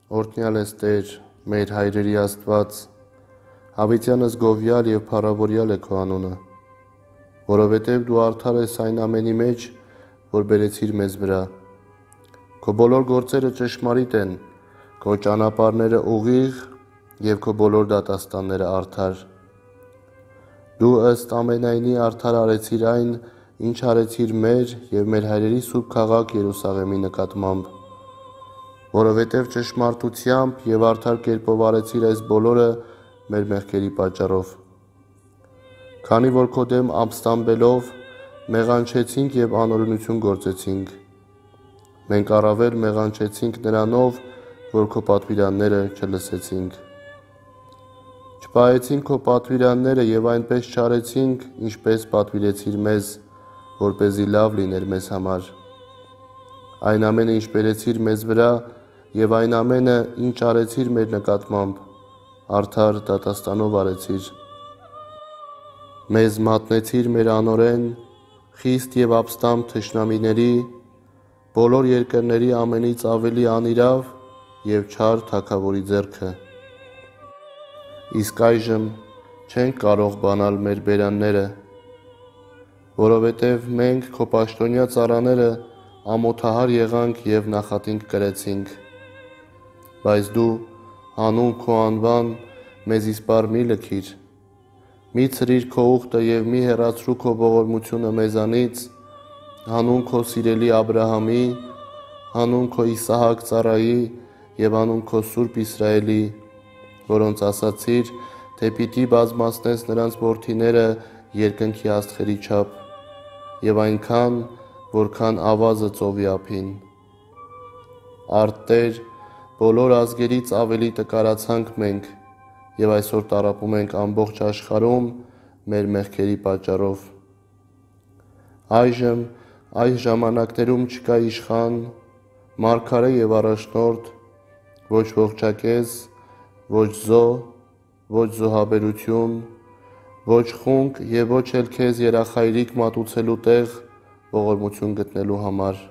Օրհնյալ ես Տեր, մեր հայրերի Աստված, հավիտյանս գովյալ և փառավորյալ է քո անունը, որովհետև դու արդար ես այն ամենի մեջ, որ բերեցիր մեզ վրա։ Քո բոլոր գործերը ճշմարիտ են, քո ճանապարհները ուղիղ և քո բոլոր դատաստանները արդար։ Դու ըստ ամենայնի արդար արեցիր այն, ինչ արեցիր մեր և մեր հայրերի սուրբ քաղաք Երուսաղեմի նկատմամբ, որովհետև ճշմարտությամբ և արդար կերպով արեցիր այս բոլորը մեր մեղքերի պատճառով։ Քանի որ քո դեմ ապստամբելով մեղանչեցինք և անօրենություն գործեցինք, մենք առավել մեղանչեցինք նրանով, որ քո պատվիրանները չլսեցինք։ Չպահեցինք քո պատվիրանները և այնպես չարեցինք, ինչպես պատվիրեցիր մեզ, որպեսզի լավ լիներ մեզ համար։ Այն ամենը, ինչ բերեցիր մեզ վրա, և այն ամենը, ինչ արեցիր մեր նկատմամբ, արդար դատաստանով արեցիր։ Մեզ մատնեցիր մեր անօրեն, խիստ և ապստամբ թշնամիների, բոլոր երկրների ամենից ավելի անիրավ և չար թագավորի ձեռքը։ Իսկ այժմ չենք կարող բանալ մեր բերանները, որովհետև մենք քո պաշտոնյա ծառաները ամոթահար եղանք և նախատինք կրեցինք։ Բայց դու, հանուն քո անվան, մեզ իսպառ մի լքիր։ Մի ցրիր քո ուխտը և մի հեռացրու քո ողորմությունը մեզանից, հանուն քո սիրելի Աբրահամի, հանուն քո Իսահակ ծառայի և հանուն քո Սուրբ Իսրայելի, որոնց ասացիր, թե պիտի բազմացնես նրանց որդիները երկնքի աստղերի չափ, և այնքան, որքան ավազը ծովի ափին։ Արդ Տեր, բոլոր ազգերից ավելի տկարացանք մենք և այսօր տառապում ենք ամբողջ աշխարհում մեր մեղքերի պատճառով։ Այժմ այս ժամանակներում չկա իշխան, մարգարե և առաջնորդ, ոչ ողջակեզ, ոչ զոհ, ոչ զոհաբերություն, ոչ խունկ և ոչ էլ քեզ երախայրիկ մատուցելու տեղ ողորմություն գտնելու համար։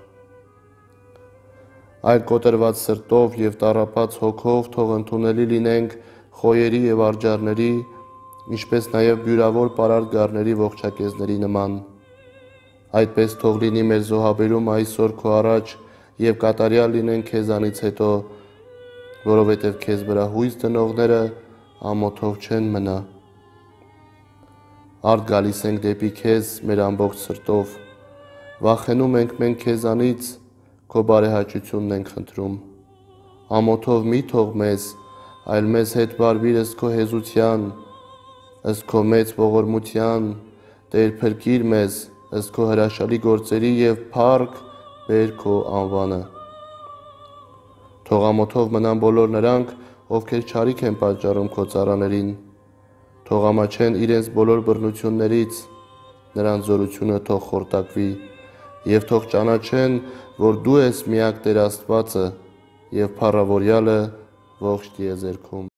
Այլ կոտրված սրտով և տառապած հոգով թող ընդունելի լինենք խոյերի և արջառների, ինչպես նաև բյուրավոր պարարտ ողջակեզների նման։ Այդպես թող լինի մեր զոհաբերումը այսօր քո առաջ և կատարյալ լինենք քեզանից հետո, որովհետև քեզ վրա հույս դնողները ամոթով չեն մնա։ Արդ գալիս ենք դեպի քեզ մեր ամբողջ սրտով, վախենում ենք մենք քեզանից, քո բարեհաճությունն ենք խնդրում։ Ամոթով մի թող մեզ, այլ մեզ հետ վարվիր ըստ քո հեզության, ըստ քո մեծ ողորմության, Տեր փրկիր մեզ, ըստ քո հրաշալի գործերի և փառք բեր քո անվանը։ Թող ամոթով մնան բոլոր նրանք, ովքեր չարիք են պատճառում քո ծառաներին, թող ամաչեն իրենց բոլոր բռնություններից, նրանց զորությունը թող խորտակվի, և թող ճանաչեն, որ դու ես միակ Տեր Աստվածը և փառավորյալը ողջ տիեզերքում։